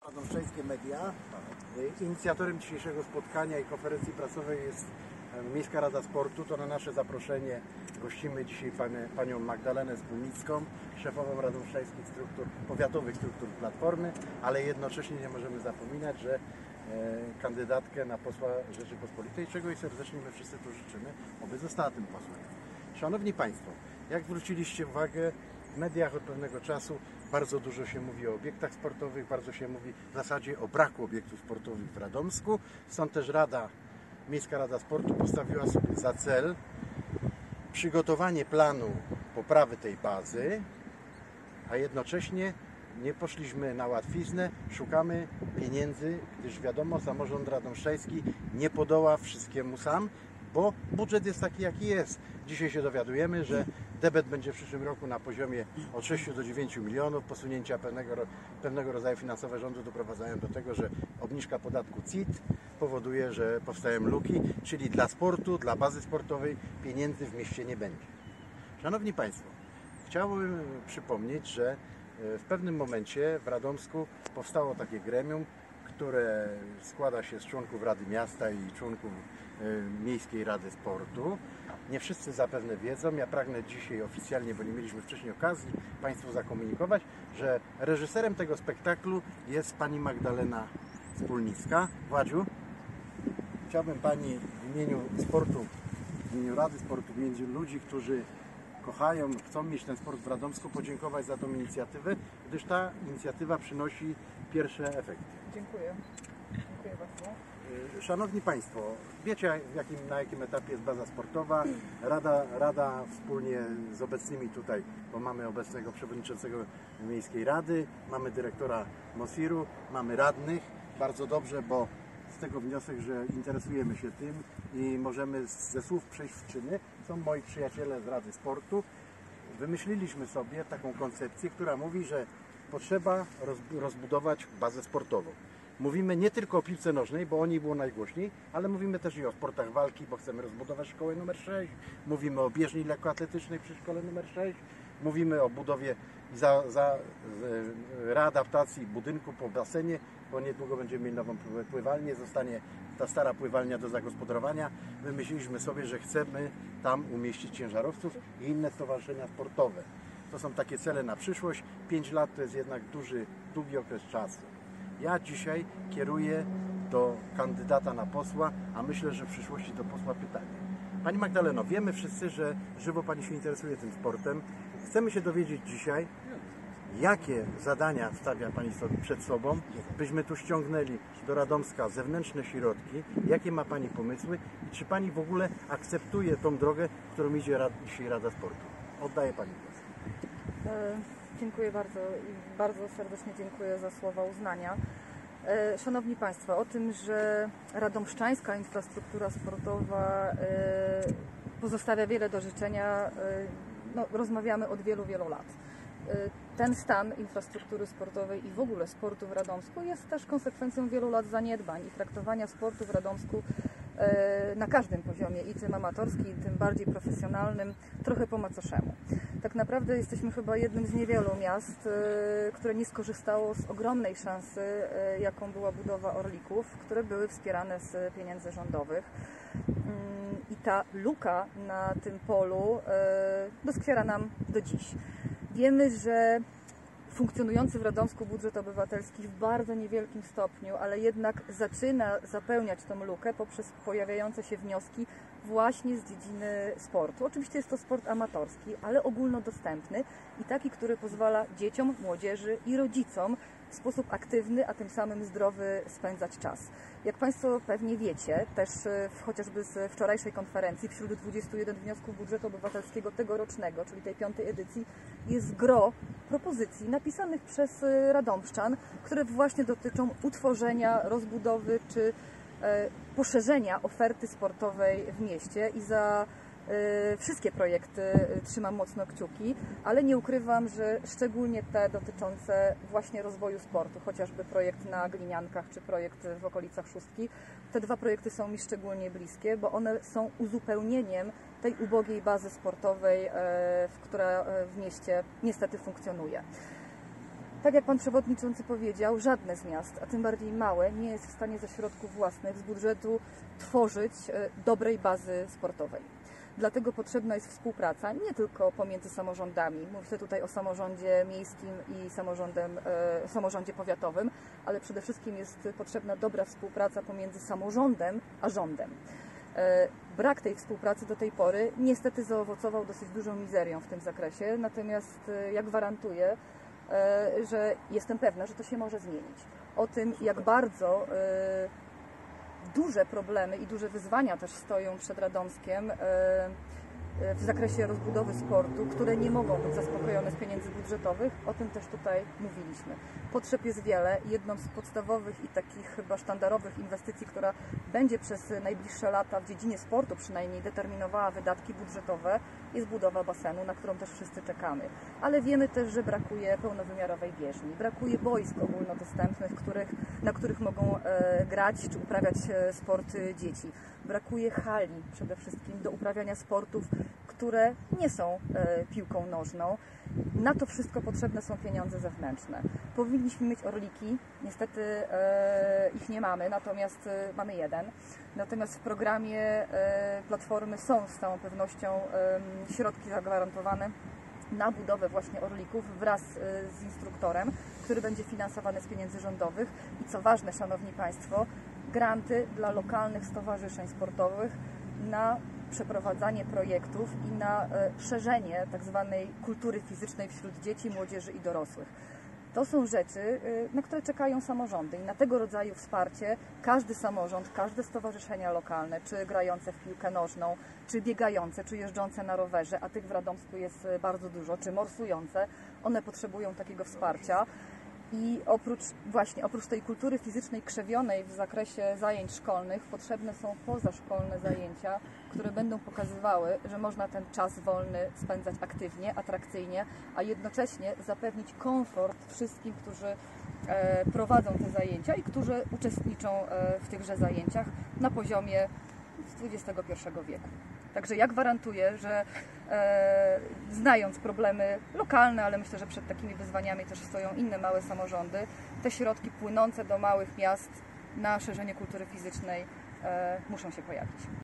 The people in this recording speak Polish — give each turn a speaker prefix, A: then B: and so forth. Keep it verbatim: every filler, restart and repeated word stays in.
A: Radomszczańskie Media. Inicjatorem dzisiejszego spotkania i konferencji prasowej jest Miejska Rada Sportu. To na nasze zaproszenie gościmy dzisiaj panie, panią Magdalenę Spółnicką, szefową radomszczańskich struktur, powiatowych struktur Platformy, ale jednocześnie nie możemy zapominać, że e, kandydatkę na posła Rzeczypospolitej, czego jej serdecznie my wszyscy tu życzymy, oby została tym posłem. Szanowni Państwo, jak zwróciliście uwagę, w mediach od pewnego czasu bardzo dużo się mówi o obiektach sportowych, bardzo się mówi w zasadzie o braku obiektów sportowych w Radomsku. Stąd też Rada, Miejska Rada Sportu postawiła sobie za cel przygotowanie planu poprawy tej bazy, a jednocześnie nie poszliśmy na łatwiznę, szukamy pieniędzy, gdyż wiadomo, samorząd radomszczański nie podoła wszystkiemu sam, bo budżet jest taki, jaki jest. Dzisiaj się dowiadujemy, że debet będzie w przyszłym roku na poziomie od sześciu do dziewięciu milionów. Posunięcia pewnego, pewnego rodzaju finansowe rządu doprowadzają do tego, że obniżka podatku C I T powoduje, że powstają luki, czyli dla sportu, dla bazy sportowej pieniędzy w mieście nie będzie. Szanowni Państwo, chciałbym przypomnieć, że w pewnym momencie w Radomsku powstało takie gremium, które składa się z członków Rady Miasta i członków Miejskiej Rady Sportu. Nie wszyscy zapewne wiedzą, ja pragnę dzisiaj oficjalnie, bo nie mieliśmy wcześniej okazji, Państwu zakomunikować, że reżyserem tego spektaklu jest pani Magdalena Spółnicka. Władziu, chciałbym Pani w imieniu sportu, w imieniu Rady Sportu, w imieniu ludzi, którzy kochają, chcą mieć ten sport w Radomsku, podziękować za tą inicjatywę, gdyż ta inicjatywa przynosi pierwsze efekty.
B: Dziękuję. Dziękuję bardzo.
A: Szanowni Państwo, wiecie w jakim, na jakim etapie jest baza sportowa. Rada, Rada wspólnie z obecnymi tutaj, bo mamy obecnego przewodniczącego Miejskiej Rady, mamy dyrektora Mosiru, mamy radnych. Bardzo dobrze, bo z tego wniosek, że interesujemy się tym i możemy ze słów przejść w czyny. Są moi przyjaciele z Rady Sportu. Wymyśliliśmy sobie taką koncepcję, która mówi, że potrzeba rozbudować bazę sportową. Mówimy nie tylko o piłce nożnej, bo o niej było najgłośniej, ale mówimy też i o sportach walki, bo chcemy rozbudować szkołę numer sześć. Mówimy o bieżni lekkoatletycznej przy szkole numer sześć. Mówimy o budowie i za, za readaptacji budynku po basenie, bo niedługo będziemy mieli nową pływalnię, zostanie ta stara pływalnia do zagospodarowania. Wymyśliliśmy sobie, że chcemy tam umieścić ciężarowców i inne stowarzyszenia sportowe. To są takie cele na przyszłość. pięć lat to jest jednak duży, długi okres czasu. Ja dzisiaj kieruję do kandydata na posła, a myślę, że w przyszłości do posła pytanie. Pani Magdaleno, wiemy wszyscy, że żywo Pani się interesuje tym sportem. Chcemy się dowiedzieć dzisiaj, jakie zadania stawia Pani sobie przed sobą, byśmy tu ściągnęli do Radomska zewnętrzne środki, jakie ma Pani pomysły i czy Pani w ogóle akceptuje tą drogę, którą idzie dzisiaj Rada Sportu. Oddaję Pani głos.
B: Dziękuję bardzo i bardzo serdecznie dziękuję za słowa uznania. Szanowni Państwo, o tym, że radomszczańska infrastruktura sportowa pozostawia wiele do życzenia, no, rozmawiamy od wielu, wielu lat. Ten stan infrastruktury sportowej i w ogóle sportu w Radomsku jest też konsekwencją wielu lat zaniedbań i traktowania sportu w Radomsku na każdym poziomie, i tym amatorskim, i tym bardziej profesjonalnym, trochę po macoszemu. Tak naprawdę jesteśmy chyba jednym z niewielu miast, które nie skorzystało z ogromnej szansy, jaką była budowa Orlików, które były wspierane z pieniędzy rządowych. I ta luka na tym polu doskwiera nam do dziś. Wiemy, że funkcjonujący w Radomsku budżet obywatelski w bardzo niewielkim stopniu, ale jednak zaczyna zapełniać tą lukę poprzez pojawiające się wnioski właśnie z dziedziny sportu. Oczywiście jest to sport amatorski, ale ogólnodostępny i taki, który pozwala dzieciom, młodzieży i rodzicom w sposób aktywny, a tym samym zdrowy spędzać czas. Jak Państwo pewnie wiecie, też chociażby z wczorajszej konferencji, wśród dwudziestu jeden wniosków budżetu obywatelskiego tegorocznego, czyli tej piątej edycji, jest gro propozycji napisanych przez radomszczan, które właśnie dotyczą utworzenia, rozbudowy czy poszerzenia oferty sportowej w mieście i za wszystkie projekty trzymam mocno kciuki, ale nie ukrywam, że szczególnie te dotyczące właśnie rozwoju sportu, chociażby projekt na Gliniankach czy projekt w okolicach Szóstki, te dwa projekty są mi szczególnie bliskie, bo one są uzupełnieniem tej ubogiej bazy sportowej, która w mieście niestety funkcjonuje. tak jak Pan Przewodniczący powiedział, żadne z miast, a tym bardziej małe, nie jest w stanie ze środków własnych, z budżetu tworzyć dobrej bazy sportowej. Dlatego potrzebna jest współpraca nie tylko pomiędzy samorządami, mówię tutaj o samorządzie miejskim i samorządem, e, samorządzie powiatowym, ale przede wszystkim jest potrzebna dobra współpraca pomiędzy samorządem a rządem. E, brak tej współpracy do tej pory niestety zaowocował dosyć dużą mizerią w tym zakresie, natomiast e, ja gwarantuję, e, że jestem pewna, że to się może zmienić. O tym, jak bardzo e, duże problemy i duże wyzwania też stoją przed Radomskiem w zakresie rozbudowy sportu, które nie mogą być zaspokojone z pieniędzy budżetowych. O tym też tutaj mówiliśmy. Potrzeb jest wiele. Jedną z podstawowych i takich chyba sztandarowych inwestycji, która będzie przez najbliższe lata w dziedzinie sportu przynajmniej determinowała wydatki budżetowe, jest budowa basenu, na którą też wszyscy czekamy. Ale wiemy też, że brakuje pełnowymiarowej bieżni, brakuje boisk ogólnodostępnych, których, na których mogą e, grać czy uprawiać e, sport dzieci. Brakuje hali przede wszystkim do uprawiania sportów, które nie są e, piłką nożną. Na to wszystko potrzebne są pieniądze zewnętrzne. Powinniśmy mieć orliki, niestety e, ich nie mamy, natomiast e, mamy jeden. Natomiast w programie e, Platformy są z całą pewnością e, środki zagwarantowane na budowę właśnie orlików wraz e, z instruktorem, który będzie finansowany z pieniędzy rządowych. I co ważne, Szanowni Państwo, granty dla lokalnych stowarzyszeń sportowych na przeprowadzanie projektów i na e, szerzenie tak zwanej kultury fizycznej wśród dzieci, młodzieży i dorosłych. To są rzeczy, e, na które czekają samorządy i na tego rodzaju wsparcie każdy samorząd, każde stowarzyszenia lokalne, czy grające w piłkę nożną, czy biegające, czy jeżdżące na rowerze, a tych w Radomsku jest bardzo dużo, czy morsujące, one potrzebują takiego wsparcia. I oprócz właśnie, oprócz tej kultury fizycznej krzewionej w zakresie zajęć szkolnych, potrzebne są pozaszkolne zajęcia, które będą pokazywały, że można ten czas wolny spędzać aktywnie, atrakcyjnie, a jednocześnie zapewnić komfort wszystkim, którzy e, prowadzą te zajęcia i którzy uczestniczą e, w tychże zajęciach na poziomie z dwudziestego pierwszego wieku. Także ja gwarantuję, że e, znając problemy lokalne, ale myślę, że przed takimi wyzwaniami też stoją inne małe samorządy, te środki płynące do małych miast na szerzenie kultury fizycznej e, muszą się pojawić.